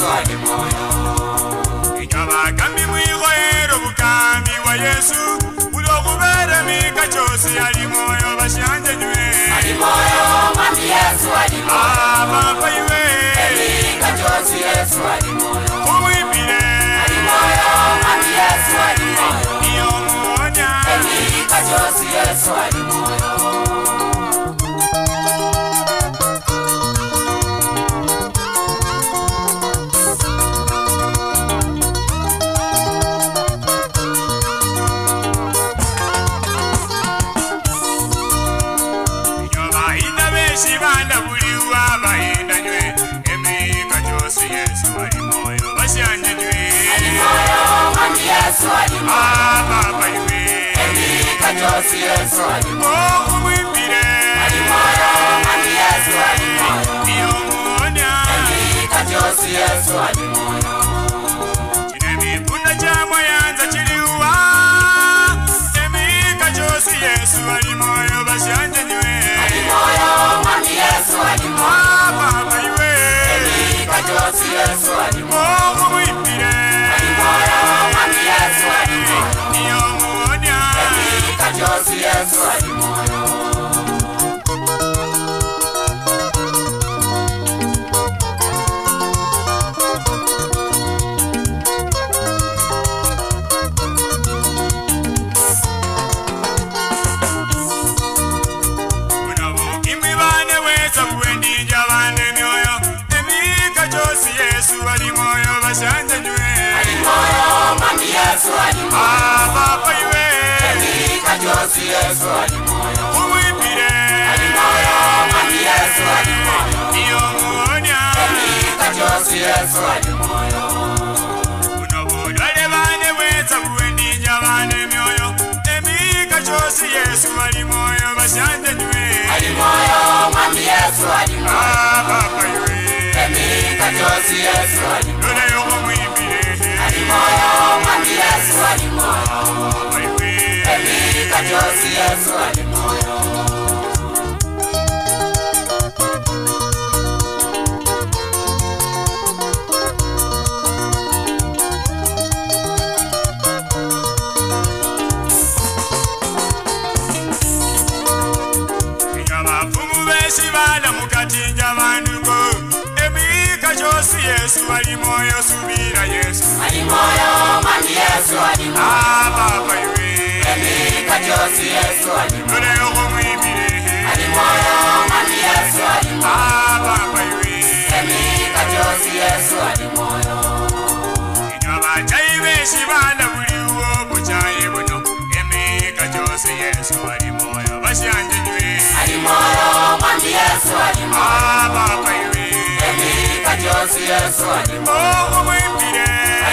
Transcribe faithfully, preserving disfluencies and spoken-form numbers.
Yesu Alimwoyo. Inyaba kambi mwigoero bukami wa Yesu. Ulokubere mika chosi Alimwoyo bashanje nywe. Alimwoyo mwami Yesu Alimwoyo. Ah papa iwe. Mika chosi Yesu Alimwoyo. Umwibire. Alimwoyo mwami Yesu Alimwoyo. Iyo muonya. Mika chosi Yesu Alimwoyo. Shibanda buliwa baenda nywe emika Jose Yesu Alimwoyo bashanje nywe Alimwoyo mwami Yesu Alimwoyo. Ah baba iwe emika Jose Yesu Alimwoyo. Umwimbire Alimwoyo mwami Yesu Alimwoyo. iyo muonya emika Jose Yesu Alimwoyo. chinemikunda chamwa yanza chiliwa emika Jose Yesu Alimwoyo bashanje nywe Alimwoyo mwami Yesu Alimwoyo. Ah baba iwe emika Jose Yesu Alimwoyo. Umwimbire Alimwoyo mwami Yesu Alimwoyo. iyo muonya emika Jose Yesu Alimwoyo. Yesu Alimwoyo bashanje nywe Alimwoyo mwami Yesu Alimwoyo. Ah papa iwe emika Jose Yesu Alimwoyo. Umwimbire Alimwoyo mwami Yesu Alimwoyo. iyo muonya emika Jose Yesu Alimwoyo. unobulwale bane bweza kuwendinja bane myoyo emika Jose Yesu Alimwoyo bashanje nywe Alimwoyo mwami Yesu Alimwoyo. Ah papa iwe emika Jose Yesu Alimwoyo. Lole yoko mwimbire Alimwoyo mwami Yesu Alimwoyo. papa iwe emika Jose Yesu Alimwoyo. Shibala mukatinja banduko emika Jose Yesu Alimwoyo subira Yesu Alimwoyo mwami Yesu Alimwoyo. Ah papa iwe emika Jose Yesu Alimwoyo. Lole yoko mwimbire Alimwoyo mwami Yesu Alimwoyo. Ah papa iwe emika Jose Yesu Alimwoyo. inyaba chaibe shibala buliwo buchaye buno emika Jose Yesu Alimwoyo bashanje nywe Alimwoyo mwami Yesu Alimwoyo. Ah papa iwe emika Jose Yesu Alimwoyo. umwimbire